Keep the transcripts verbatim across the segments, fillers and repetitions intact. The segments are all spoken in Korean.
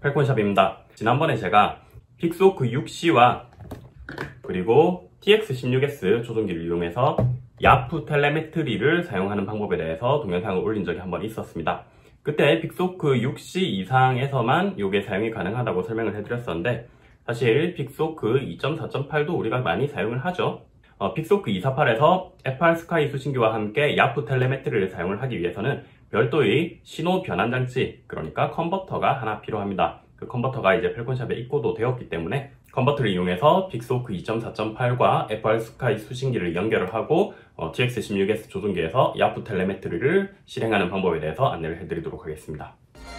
펠콘샵입니다. 지난번에 제가 픽스호크 육 씨와 그리고 티엑스 십육 에스 조종기를 이용해서 야프 텔레메트리를 사용하는 방법에 대해서 동영상을 올린 적이 한번 있었습니다. 그때 픽스호크 육 씨 이상에서만 이게 사용이 가능하다고 설명을 해드렸었는데, 사실 픽스호크 이 점 사 점 팔도 우리가 많이 사용을 하죠. 어, 픽스호크 이백사십팔에서 에프알 스카이 수신기와 함께 야프 텔레메트리를 사용을 하기 위해서는 별도의 신호 변환 장치, 그러니까 컨버터가 하나 필요합니다. 그 컨버터가 이제 펠콘샵에 입고도 되었기 때문에 컨버터를 이용해서 픽스호크 이 점 사 점 팔과 에프알 스카이 수신기를 연결을 하고 어, 티엑스 십육 에스 조종기에서 야프 텔레메트리를 실행하는 방법에 대해서 안내를 해드리도록 하겠습니다.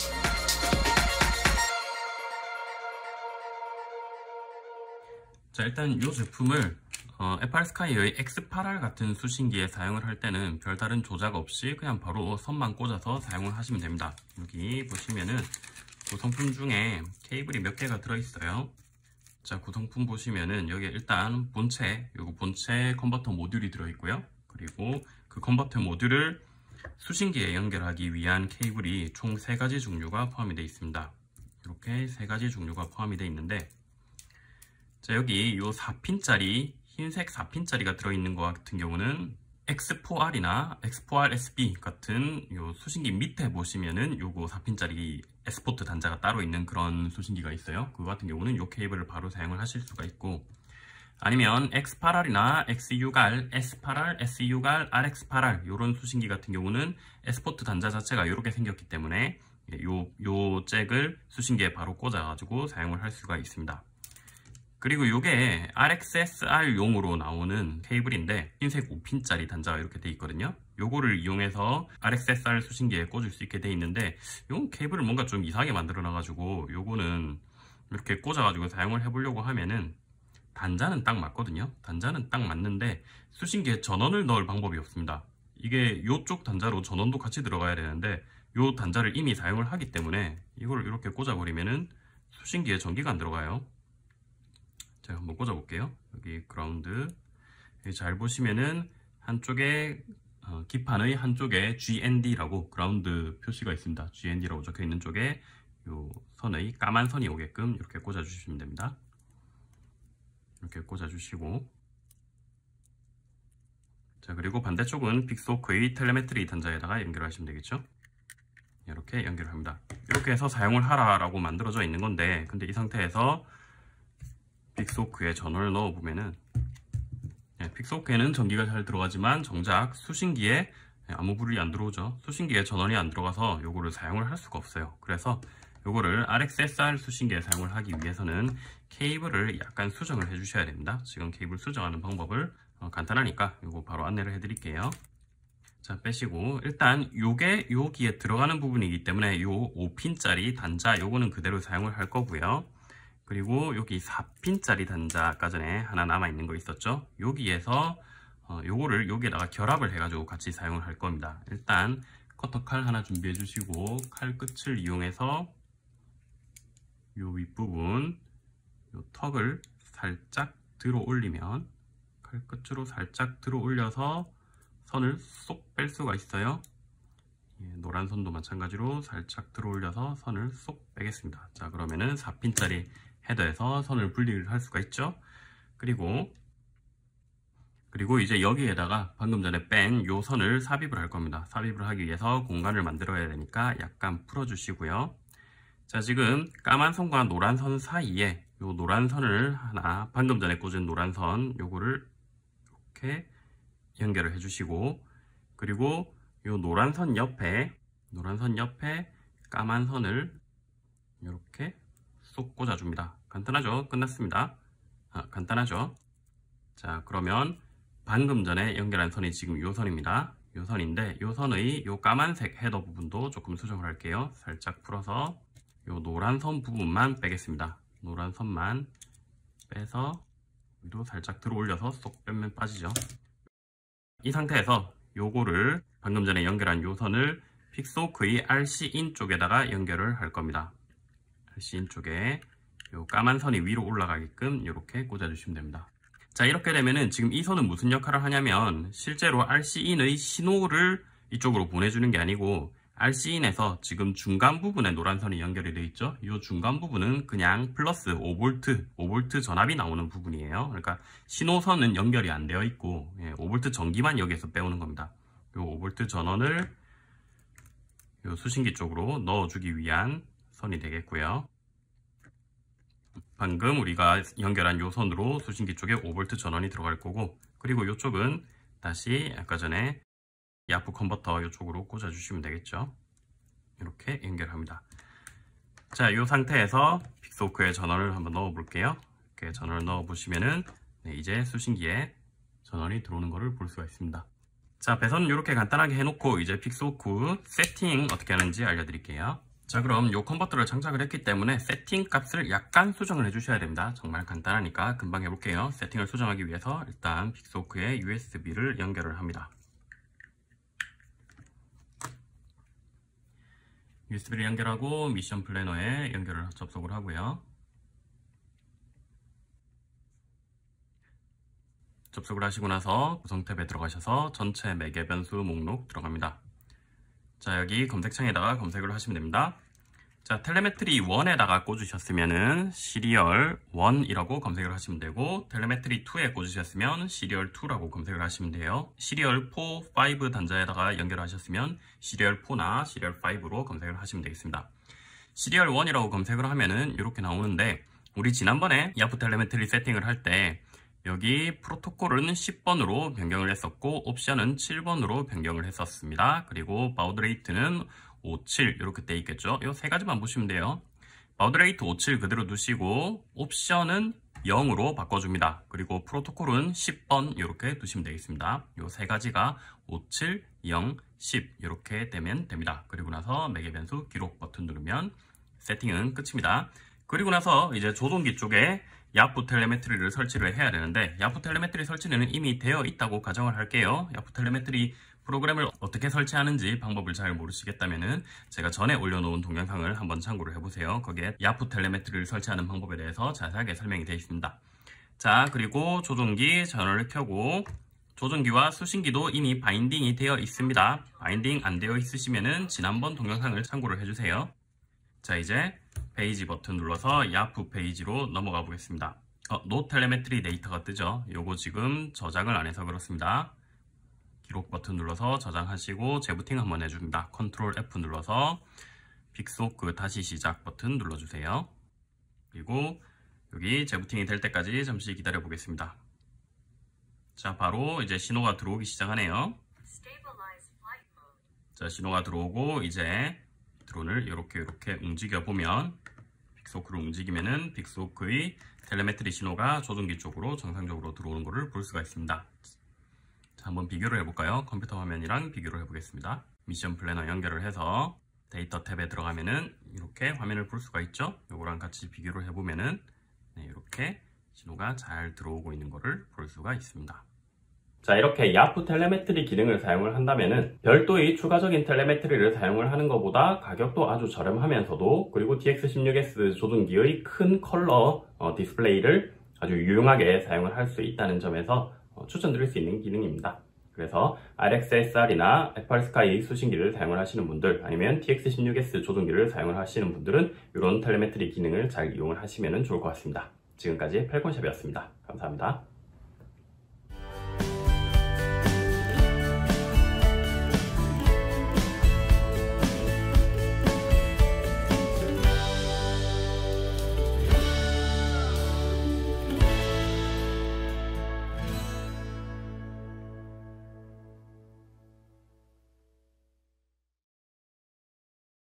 자, 일단 이 제품을 어, 에프알 스카이의 엑스 팔 알 같은 수신기에 사용을 할 때는 별다른 조작 없이 그냥 바로 선만 꽂아서 사용을 하시면 됩니다. 여기 보시면은 구성품 중에 케이블이 몇 개가 들어있어요. 자, 구성품 보시면은 여기 일단 본체, 요거 본체 컨버터 모듈이 들어있고요. 그리고 그 컨버터 모듈을 수신기에 연결하기 위한 케이블이 총 세 가지 종류가 포함이 되어 있습니다. 이렇게 세 가지 종류가 포함이 되어 있는데, 자, 여기 요 사 핀짜리 흰색 사 핀짜리가 들어있는 것 같은 경우는 엑스 포 알이나 엑스 포 알 에스 비 같은 요 수신기 밑에 보시면은 요거 사 핀짜리 에스포트 단자가 따로 있는 그런 수신기가 있어요. 그거 같은 경우는 요 케이블을 바로 사용을 하실 수가 있고, 아니면 엑스 팔 알이나 엑스 육 알, 에스 팔 알, 에스 육 알, 알 엑스 팔 알 요런 수신기 같은 경우는 에스포트 단자 자체가 이렇게 생겼기 때문에 요, 요 잭을 수신기에 바로 꽂아가지고 사용을 할 수가 있습니다. 그리고 이게 알 엑스 에스 알 용으로 나오는 케이블인데 흰색 오 핀짜리 단자가 이렇게 돼 있거든요. 요거를 이용해서 알 엑스 에스 알 수신기에 꽂을 수 있게 돼 있는데, 요 케이블을 뭔가 좀 이상하게 만들어 놔가지고 요거는 이렇게 꽂아가지고 사용을 해보려고 하면은 단자는 딱 맞거든요. 단자는 딱 맞는데 수신기에 전원을 넣을 방법이 없습니다. 이게 요쪽 단자로 전원도 같이 들어가야 되는데 요 단자를 이미 사용을 하기 때문에 이걸 이렇게 꽂아버리면은 수신기에 전기가 안 들어가요. 제가 한번 꽂아볼게요. 여기 그라운드, 여기 잘 보시면은 한쪽에 어, 기판의 한쪽에 지 엔 디라고 그라운드 표시가 있습니다. 지 엔 디라고 적혀 있는 쪽에 요 선의 까만 선이 오게끔 이렇게 꽂아 주시면 됩니다. 이렇게 꽂아 주시고, 자, 그리고 반대쪽은 픽스호크의 텔레메트리 단자에다가 연결하시면 되겠죠. 이렇게 연결합니다. 이렇게 해서 사용을 하라라고 만들어져 있는 건데, 근데 이 상태에서 픽스호크에 전원을 넣어보면은, 네, 픽스호크에는 전기가 잘 들어가지만 정작 수신기에 아무 불이 안 들어오죠. 수신기에 전원이 안 들어가서 요거를 사용을 할 수가 없어요. 그래서 요거를 알 엑스 에스 알 수신기에 사용을 하기 위해서는 케이블을 약간 수정을 해 주셔야 됩니다. 지금 케이블 수정하는 방법을 어, 간단하니까 요거 바로 안내를 해 드릴게요. 자, 빼시고, 일단 요게 여기에 들어가는 부분이기 때문에 요 오 핀짜리 단자 요거는 그대로 사용을 할 거고요. 그리고 여기 사 핀짜리 단자 아까 전에 하나 남아있는 거 있었죠. 여기에서 어, 요거를 여기에다가 결합을 해가지고 같이 사용을 할 겁니다. 일단 커터 칼 하나 준비해 주시고, 칼 끝을 이용해서 요 윗부분 요 턱을 살짝 들어 올리면, 칼 끝으로 살짝 들어 올려서 선을 쏙 뺄 수가 있어요. 예, 노란 선도 마찬가지로 살짝 들어 올려서 선을 쏙 빼겠습니다. 자, 그러면은 사 핀짜리 헤더에서 선을 분리를 할 수가 있죠. 그리고 그리고 이제 여기에다가 방금 전에 뺀 요 선을 삽입을 할 겁니다. 삽입을 하기 위해서 공간을 만들어야 되니까 약간 풀어 주시고요. 자, 지금 까만 선과 노란 선 사이에 요 노란 선을 하나, 방금 전에 꽂은 노란 선 요거를 이렇게 연결을 해 주시고, 그리고 요 노란 선 옆에 노란 선 옆에 까만 선을 이렇게 쏙 꽂아줍니다. 간단하죠? 끝났습니다. 아, 간단하죠? 자, 그러면 방금 전에 연결한 선이 지금 요 선입니다. 요 선인데 요 선의 요 까만색 헤더 부분도 조금 수정을 할게요. 살짝 풀어서 요 노란 선 부분만 빼겠습니다. 노란 선만 빼서 위로 살짝 들어 올려서 쏙 빼면 빠지죠. 이 상태에서 요거를 방금 전에 연결한 요 선을 픽스호크의 알 씨 인 쪽에다가 연결을 할 겁니다. 알 씨 인 쪽에 요 까만 선이 위로 올라가게끔 이렇게 꽂아주시면 됩니다. 자, 이렇게 되면은 지금 이 선은 무슨 역할을 하냐면, 실제로 알 씨 인의 신호를 이쪽으로 보내주는 게 아니고 알씨인에서 지금 중간 부분에 노란 선이 연결이 되어 있죠. 이 중간 부분은 그냥 플러스 오 볼트, 오 볼트 전압이 나오는 부분이에요. 그러니까 신호선은 연결이 안 되어 있고 오 볼트 전기만 여기에서 빼오는 겁니다. 이 오 볼트 전원을 이 수신기 쪽으로 넣어주기 위한 선이 되겠고요. 방금 우리가 연결한 이 선으로 수신기 쪽에 오 볼트 전원이 들어갈 거고, 그리고 이쪽은 다시 아까 전에 야프 컨버터 이쪽으로 꽂아 주시면 되겠죠. 이렇게 연결합니다. 자, 이 상태에서 빅소크에 전원을 한번 넣어 볼게요. 이렇게 전원을 넣어 보시면은 네, 이제 수신기에 전원이 들어오는 것을 볼 수가 있습니다. 자, 배선은 이렇게 간단하게 해놓고 이제 빅소크 세팅 어떻게 하는지 알려드릴게요. 자, 그럼 이 컨버터를 장착을 했기 때문에 세팅 값을 약간 수정을 해주셔야 됩니다. 정말 간단하니까 금방 해볼게요. 세팅을 수정하기 위해서 일단 빅소크에 유에스비를 연결을 합니다. 유에스비를 연결하고 미션 플래너에 연결을 접속을 하고요. 접속을 하시고 나서 구성 탭에 들어가셔서 전체 매개 변수 목록 들어갑니다. 자, 여기 검색창에다가 검색을 하시면 됩니다. 자, 텔레메트리 일에다가 꽂으셨으면은 시리얼 일이라고 검색을 하시면 되고, 텔레메트리 이에 꽂으셨으면 시리얼 이라고 검색을 하시면 돼요. 시리얼 사, 오 단자에다가 연결하셨으면 시리얼 사나 시리얼 오로 검색을 하시면 되겠습니다. 시리얼 일이라고 검색을 하면은 이렇게 나오는데, 우리 지난번에 야프 텔레메트리 세팅을 할 때 여기 프로토콜은 십 번으로 변경을 했었고 옵션은 칠 번으로 변경을 했었습니다. 그리고 바우드 레이트는 오십칠 이렇게 돼 있겠죠. 이 세 가지만 보시면 돼요. 바우드 레이트 오십칠 그대로 두시고 옵션은 영으로 바꿔줍니다. 그리고 프로토콜은 십 번 이렇게 두시면 되겠습니다. 이 세 가지가 오십칠, 영, 십 이렇게 되면 됩니다. 그리고 나서 매개 변수 기록 버튼 누르면 세팅은 끝입니다. 그리고 나서 이제 조종기 쪽에 야프 텔레메트리를 설치를 해야 되는데, 야프 텔레메트리 설치는 이미 되어 있다고 가정을 할게요. 야프 텔레메트리 프로그램을 어떻게 설치하는지 방법을 잘 모르시겠다면은 제가 전에 올려놓은 동영상을 한번 참고를 해보세요. 거기에 야프 텔레메트리를 설치하는 방법에 대해서 자세하게 설명이 되어 있습니다. 자, 그리고 조종기 전원을 켜고, 조종기와 수신기도 이미 바인딩이 되어 있습니다. 바인딩 안 되어 있으시면은 지난번 동영상을 참고를 해주세요. 자, 이제 페이지 버튼 눌러서 야프 페이지로 넘어가 보겠습니다. 어, 노 텔레메트리 데이터가 뜨죠. 요거 지금 저장을 안 해서 그렇습니다. 기록 버튼 눌러서 저장하시고 재부팅 한번 해줍니다. 컨트롤 에프 눌러서 빅소크 다시 시작 버튼 눌러주세요. 그리고 여기 재부팅이 될 때까지 잠시 기다려 보겠습니다. 자, 바로 이제 신호가 들어오기 시작하네요. 자, 신호가 들어오고 이제 드론을 이렇게 이렇게 움직여 보면, 빅소크를 움직이면은 빅소크의 텔레메트리 신호가 조종기 쪽으로 정상적으로 들어오는 것을 볼 수가 있습니다. 자, 한번 비교를 해볼까요? 컴퓨터 화면이랑 비교를 해보겠습니다. 미션 플래너 연결을 해서 데이터 탭에 들어가면은 이렇게 화면을 볼 수가 있죠? 요거랑 같이 비교를 해보면은 네, 이렇게 신호가 잘 들어오고 있는 것을 볼 수가 있습니다. 자, 이렇게 야프 텔레메트리 기능을 사용을 한다면은 별도의 추가적인 텔레메트리를 사용을 하는 것보다 가격도 아주 저렴하면서도, 그리고 디엑스 십육 에스 조종기의 큰 컬러 어, 디스플레이를 아주 유용하게 사용을 할 수 있다는 점에서 어, 추천드릴 수 있는 기능입니다. 그래서 알엑스에스알이나 에펄스카이 수신기를 사용을 하시는 분들, 아니면 디엑스 십육 에스 조종기를 사용을 하시는 분들은 이런 텔레메트리 기능을 잘 이용을 하시면 좋을 것 같습니다. 지금까지 펠콘샵이었습니다. 감사합니다.